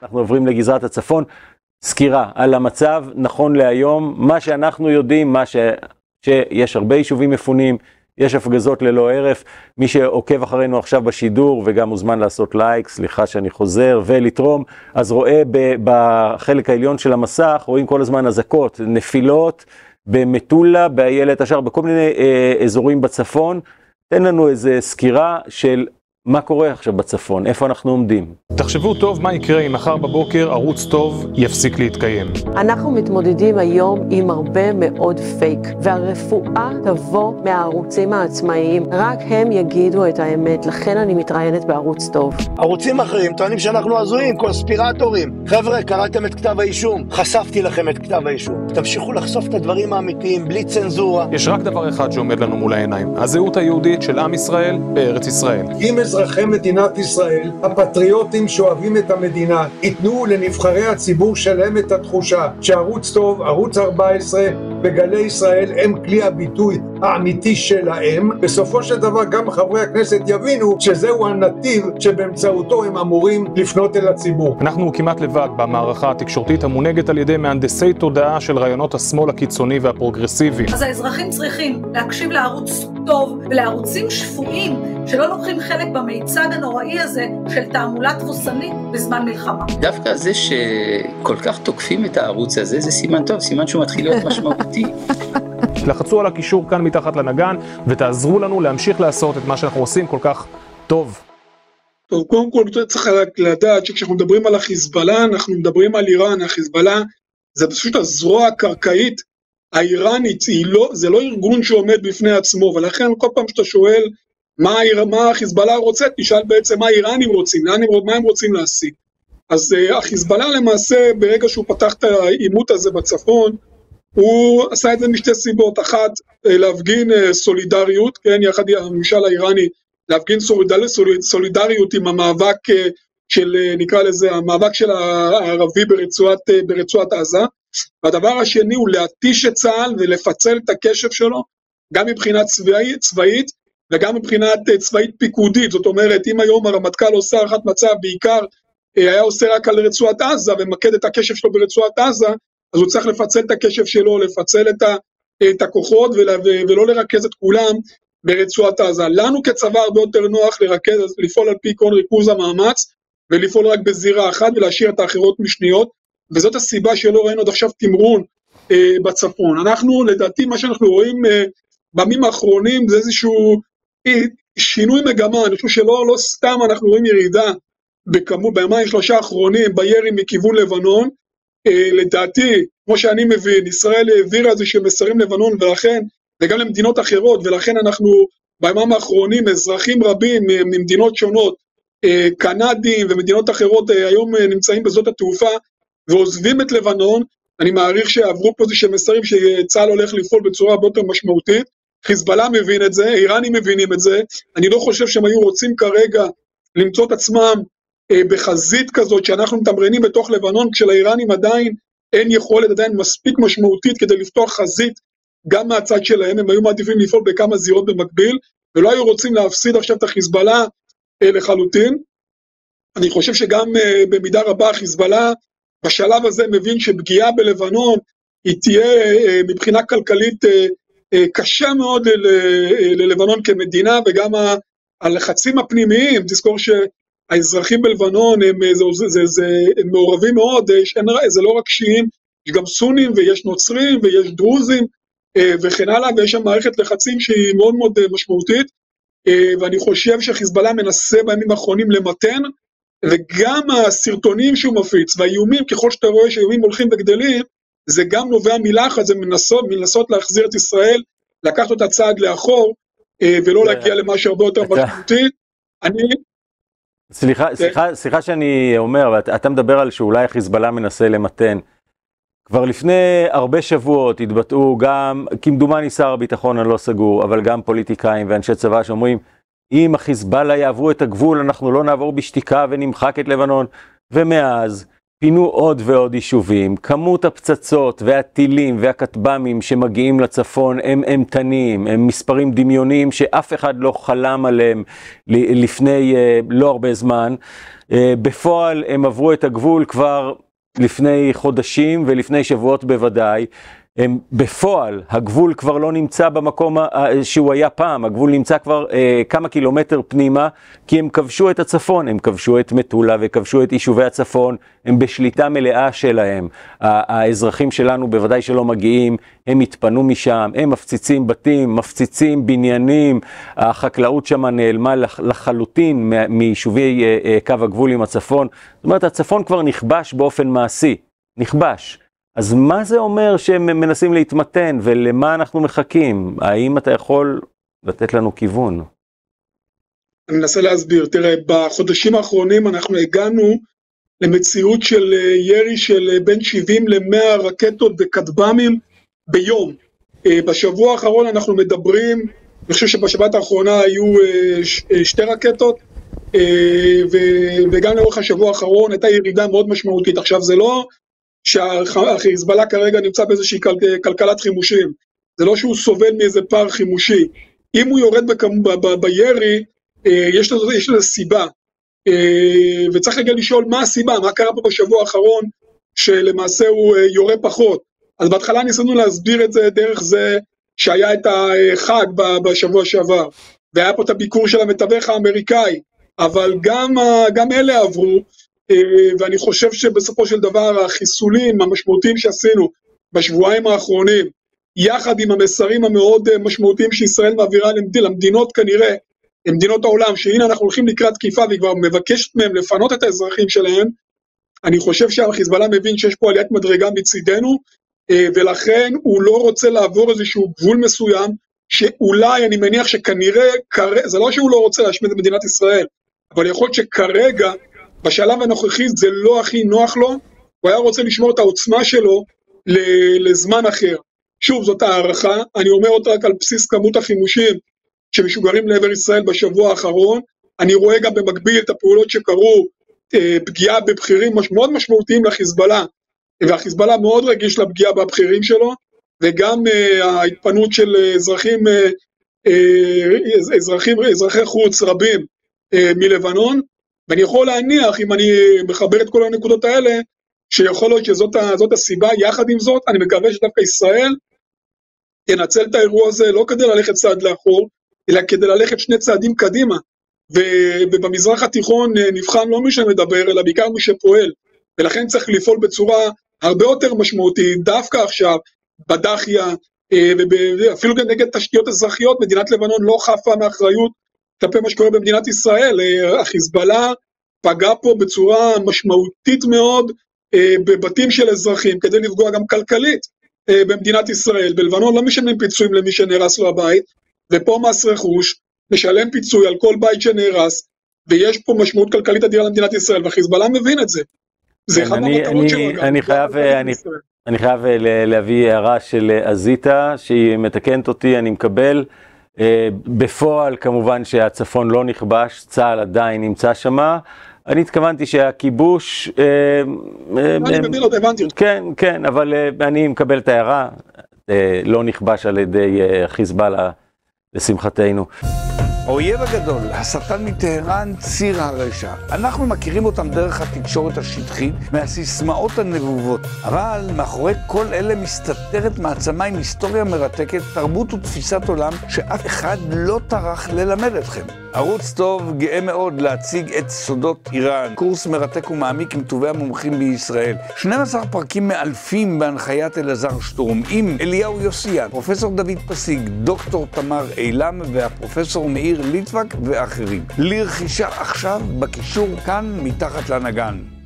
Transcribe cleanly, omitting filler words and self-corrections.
אנחנו עוברים לגזרת הצפון. סקירה על המצב נכון להיום, מה שאנחנו יודעים, שיש הרבה יישובים מפונים, יש הפגזות ללא הרף. מי שעוקב אחרינו עכשיו בשידור וגם מוזמן לעשות לייק, סליחה שאני חוזר, ולתרום, אז רואה בחלק העליון של המסך, רואים כל הזמן אזעקות, נפילות במטולה, באיילת השחר, בכל מיני אזורים בצפון. תן לנו איזה סקירה של מה קורה עכשיו בצפון, איפה אנחנו עומדים. תחשבו טוב מה יקרה אם מחר בבוקר ערוץ טוב יפסיק להתקיים. אנחנו מתמודדים היום עם הרבה מאוד פייק, והרפואה תבוא מהערוצים העצמאיים. רק הם יגידו את האמת, לכן אני מתראיינת בערוץ טוב. ערוצים אחרים טוענים שאנחנו הזויים, קונספירטורים. חבר'ה, קראתם את כתב האישום, חשפתי לכם את כתב האישום. תמשיכו לחשוף את הדברים האמיתיים, בלי צנזורה. יש רק דבר אחד שעומד לנו מול העיניים, הזהות היהודית של עם ישראל בארץ ישראל. אם אזרחי מדינת ישראל, הפטריוטים שאוהבים את המדינה, ייתנו לנבחרי הציבור שלהם את התחושה שערוץ טוב, ערוץ 14 וגלי ישראל הם כלי הביטוי האמיתי שלהם, בסופו של דבר גם חברי הכנסת יבינו שזהו הנתיב שבאמצעותו הם אמורים לפנות אל הציבור. אנחנו כמעט לבד במערכה התקשורתית המונהגת על ידי מהנדסי תודעה של רעיונות השמאל הקיצוני והפרוגרסיבי. אז האזרחים צריכים להקשיב לערוץ טוב ולערוצים שפויים שלא לוקחים חלק במיצג הנוראי הזה של תעמולה תבוסנית בזמן מלחמה. דווקא זה שכל כך תוקפים את הערוץ הזה, זה סימן טוב, סימן שהוא מתחיל להיות משמעותי. לחצו על הקישור כאן מתחת לנגן ותעזרו לנו להמשיך לעשות את מה שאנחנו עושים כל כך טוב. טוב, קודם כל צריך לדעת שכשאנחנו מדברים על החיזבאללה, אנחנו מדברים על איראן. החיזבאללה זה פשוט הזרוע הקרקעית האיראנית, זה לא ארגון שעומד בפני עצמו, ולכן כל פעם שאתה שואל מה החיזבאללה רוצה, תשאל בעצם מה האיראנים רוצים, מה הם רוצים להשיג. אז החיזבאללה למעשה, ברגע שהוא פתח את העימות הזה בצפון, הוא עשה את זה משתי סיבות. אחת, להפגין סולידריות, כן, יחד עם הממשל האיראני, להפגין סולידריות עם המאבק של, נקרא לזה, המאבק של הערבי ברצועת עזה. והדבר השני הוא להתיש את צה"ל ולפצל את הקשב שלו, גם מבחינה צבאית וגם מבחינת צבאית פיקודית. זאת אומרת, אם היום הרמטכ"ל עושה הערכת מצב, בעיקר היה עושה רק על רצועת עזה ומקד את הקשב שלו ברצועת עזה, אז הוא צריך לפצל את הקשב שלו, לפצל את הכוחות ולא לרכז את כולם ברצועת עזה. לנו כצבא הרבה יותר נוח לפעול על פי כל ריכוז המאמץ, ולפעול רק בזירה אחת ולהשאיר את האחרות משניות, וזאת הסיבה שלא ראינו עד עכשיו תמרון בצפון. אנחנו, לדעתי, מה שאנחנו רואים בימים האחרונים, זה איזשהו שינוי מגמה. אני חושב שלא סתם אנחנו רואים ירידה בימיים 3 האחרונים בירי מכיוון לבנון. לדעתי, כמו שאני מבין, ישראל העבירה איזשהם מסרים לבנון, ולכן, וגם למדינות אחרות, ולכן אנחנו בימים האחרונים אזרחים רבים ממדינות שונות, קנדים ומדינות אחרות היום נמצאים בזאת התעופה ועוזבים את לבנון. אני מעריך שעברו פה איזשהם מסרים שצה"ל הולך לפעול בצורה הרבה יותר משמעותית. חיזבאללה מבין את זה, איראנים מבינים את זה. אני לא חושב שהם היו רוצים כרגע למצוא את עצמם בחזית כזאת שאנחנו מתמרנים בתוך לבנון, כשלאיראנים עדיין אין יכולת עדיין מספיק משמעותית כדי לפתוח חזית גם מהצד שלהם. הם היו מעדיפים לפעול בכמה זירות במקביל, ולא היו רוצים להפסיד עכשיו את החיזבאללה לחלוטין. אני חושב שגם במידה רבה חיזבאללה בשלב הזה מבין שפגיעה בלבנון היא תהיה מבחינה כלכלית קשה מאוד ללבנון כמדינה, וגם הלחצים הפנימיים. תזכור שהאזרחים בלבנון הם מעורבים מאוד, זה לא רק שיעים, יש גם סונים ויש נוצרים ויש דרוזים וכן הלאה, ויש שם מערכת לחצים שהיא מאוד מאוד משמעותית. ואני חושב שחיזבאללה מנסה בימים האחרונים למתן, וגם הסרטונים שהוא מפיץ והאיומים, ככל שאתה רואה שהאיומים הולכים וגדלים, זה גם נובע מלחץ, זה מנסות להחזיר את ישראל, לקחת אותה צעד לאחור, ולא להגיע למה שהרבה יותר משמעותי. סליחה שאני אומר, אתה מדבר על שאולי חיזבאללה מנסה למתן. כבר לפני הרבה שבועות התבטאו גם, כמדומני שר הביטחון הלא סגור, אבל גם פוליטיקאים ואנשי צבא שאומרים, אם החיזבאללה יעברו את הגבול, אנחנו לא נעבור בשתיקה ונמחק את לבנון. ומאז פינו עוד ועוד יישובים, כמות הפצצות והטילים והכטב"מים שמגיעים לצפון הם אימתניים, הם מספרים דמיוניים שאף אחד לא חלם עליהם לפני לא הרבה זמן. בפועל הם עברו את הגבול כבר לפני חודשים ולפני שבועות בוודאי. הם בפועל, הגבול כבר לא נמצא במקום שהוא היה פעם, הגבול נמצא כבר כמה קילומטר פנימה, כי הם כבשו את הצפון, הם כבשו את מטולה וכבשו את יישובי הצפון, הם בשליטה מלאה שלהם. האזרחים שלנו בוודאי שלא מגיעים, הם התפנו משם, הם מפציצים בתים, מפציצים בניינים, החקלאות שם נעלמה לחלוטין מיישובי קו הגבול עם הצפון. זאת אומרת, הצפון כבר נכבש באופן מעשי, נכבש. אז מה זה אומר שהם מנסים להתמתן ולמה אנחנו מחכים? האם אתה יכול לתת לנו כיוון? אני מנסה להסביר. תראה, בחודשים האחרונים אנחנו הגענו למציאות של ירי של בין 70 ל-100 רקטות וכטב"מים ביום. בשבוע האחרון אנחנו מדברים, אני חושב שבשבת האחרונה היו 2 רקטות, וגם לאורך השבוע האחרון הייתה ירידה מאוד משמעותית. עכשיו זה לא שהחיזבאללה כרגע נמצא באיזושהי כלכלת חימושים, זה לא שהוא סובל מאיזה פער חימושי. אם הוא יורד בירי, יש לזה סיבה, וצריך רגע לשאול מה הסיבה, מה קרה פה בשבוע האחרון שלמעשה הוא יורה פחות. אז בהתחלה ניסינו להסביר את זה דרך זה שהיה את החג בשבוע שעבר, והיה פה את הביקור של המתווך האמריקאי, אבל גם אלה עברו, ואני חושב שבסופו של דבר החיסולים המשמעותיים שעשינו בשבועיים האחרונים, יחד עם המסרים המאוד משמעותיים שישראל מעבירה למדינות כנראה, למדינות העולם, שהנה אנחנו הולכים לקראת תקיפה והיא כבר מבקשת מהם לפנות את האזרחים שלהם, אני חושב שהחיזבאללה מבין שיש פה עליית מדרגה מצידנו, ולכן הוא לא רוצה לעבור איזשהו גבול מסוים, שאולי אני מניח שכנראה, זה לא שהוא לא רוצה להשמיד את מדינת ישראל, אבל יכול להיות שכרגע, בשלב הנוכחי זה לא הכי נוח לו, הוא היה רוצה לשמור את העוצמה שלו לזמן אחר. שוב, זאת הערכה, אני אומר אותה רק על בסיס כמות החימושים שמשוגרים לעבר ישראל בשבוע האחרון, אני רואה גם במקביל את הפעולות שקרו, פגיעה בבחירים מאוד משמעותיים לחיזבאללה, והחיזבאללה מאוד רגיש לפגיעה בבחירים שלו, וגם ההתפנות של אזרחי חוץ רבים מלבנון, ואני יכול להניח, אם אני מחבר את כל הנקודות האלה, שיכול להיות שזאת הסיבה. יחד עם זאת, אני מקווה שדווקא ישראל ינצל את האירוע הזה לא כדי ללכת צעד לאחור, אלא כדי ללכת 2 צעדים קדימה, ובמזרח התיכון נבחן לא מי שמדבר, אלא בעיקר מי שפועל, ולכן צריך לפעול בצורה הרבה יותר משמעותית, דווקא עכשיו, בדחיה, ואפילו נגד תשתיות אזרחיות, מדינת לבנון לא חפה מאחריות, כלפי מה שקורה במדינת ישראל. החיזבאללה פגע פה בצורה משמעותית מאוד בבתים של אזרחים, כדי לפגוע גם כלכלית במדינת ישראל. בלבנון לא משלמים פיצויים למי שנהרס לו הבית, ופה מס רכוש משלם פיצוי על כל בית שנהרס, ויש פה משמעות כלכלית אדירה למדינת ישראל, והחיזבאללה מבין את זה. זה אחד מהמטרות שלו. אני חייב להביא הערה של אזיטה, שהיא מתקנת אותי, אני מקבל. בפועל כמובן שהצפון לא נכבש, צה"ל עדיין נמצא שמה. אני התכוונתי שהכיבוש... אני מבין עוד, הבנתי. כן, אבל אני מקבל את ההערה, לא נכבש על ידי חיזבאללה, לשמחתנו. האויב הגדול, השטן מטהרן, ציר הרשע. אנחנו מכירים אותם דרך התקשורת השטחית, מהסיסמאות הנבובות. אבל מאחורי כל אלה מסתתרת מעצמה עם היסטוריה מרתקת, תרבות ותפיסת עולם שאף אחד לא טרח ללמד אתכם. ערוץ טוב גאה מאוד להציג את סודות איראן, קורס מרתק ומעמיק עם טובי המומחים בישראל. 12 פרקים מאלפים בהנחיית אלעזר שטורם, עם אליהו יוסיאן, פרופסור דוד פסיג, דוקטור תמר אילם והפרופסור מאיר ליטבק ואחרים. לרכישה עכשיו בקישור כאן מתחת לנגן.